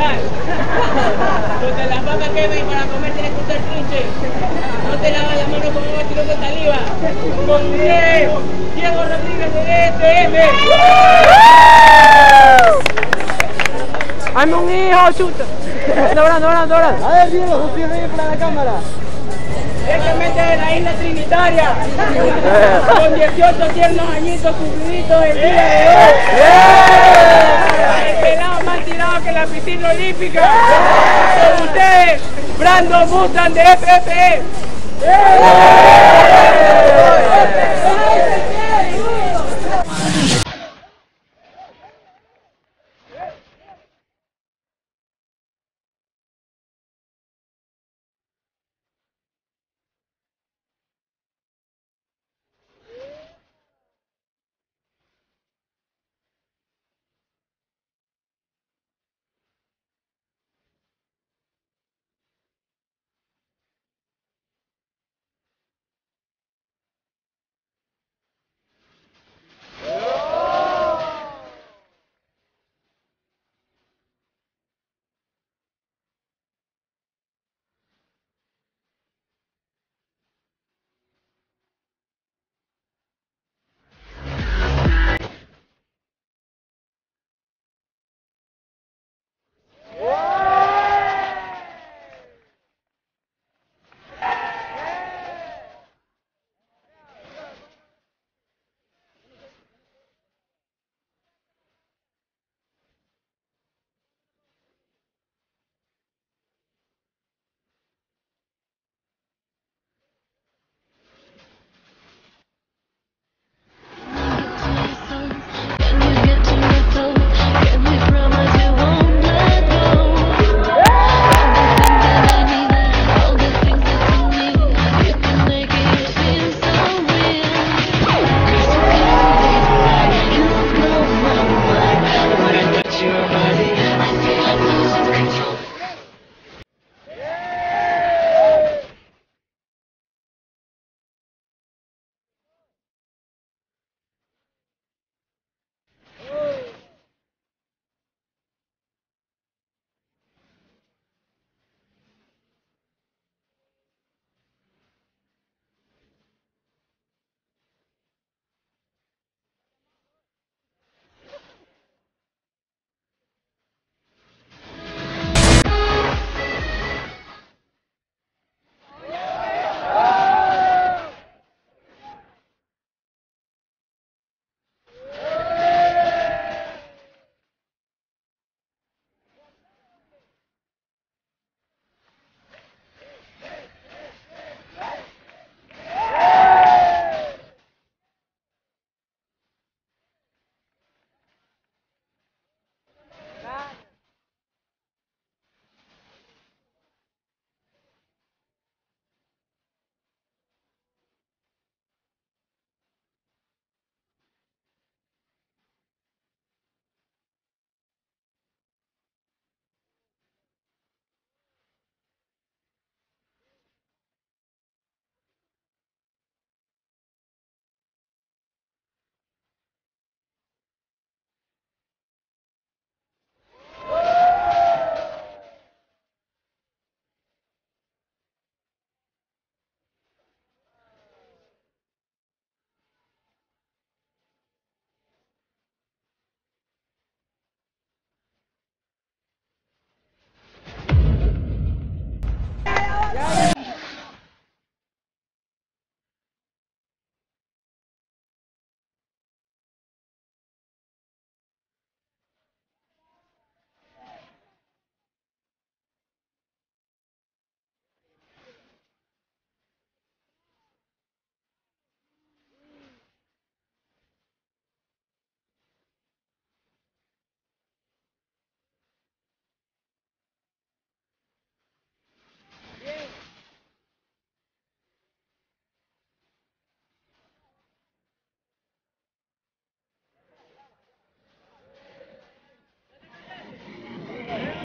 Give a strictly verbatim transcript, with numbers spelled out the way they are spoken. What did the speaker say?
Donde las vacas quemen y para comer tienes que usar trinche. No te lavas las manos con agua sino con saliva. Con Diego, Diego Rodríguez de D S M. ¡Hazme un hijo, chuta! Doblando, doblando, doblando. A ver, Diego, sostén ahí para la cámara. Directamente de la isla Trinitaria. Con dieciocho tiernos añitos cumpliditos el día de hoy. El pelado más tirado que la piscina olímpica. Con ustedes, Brandon Mustang de F F E.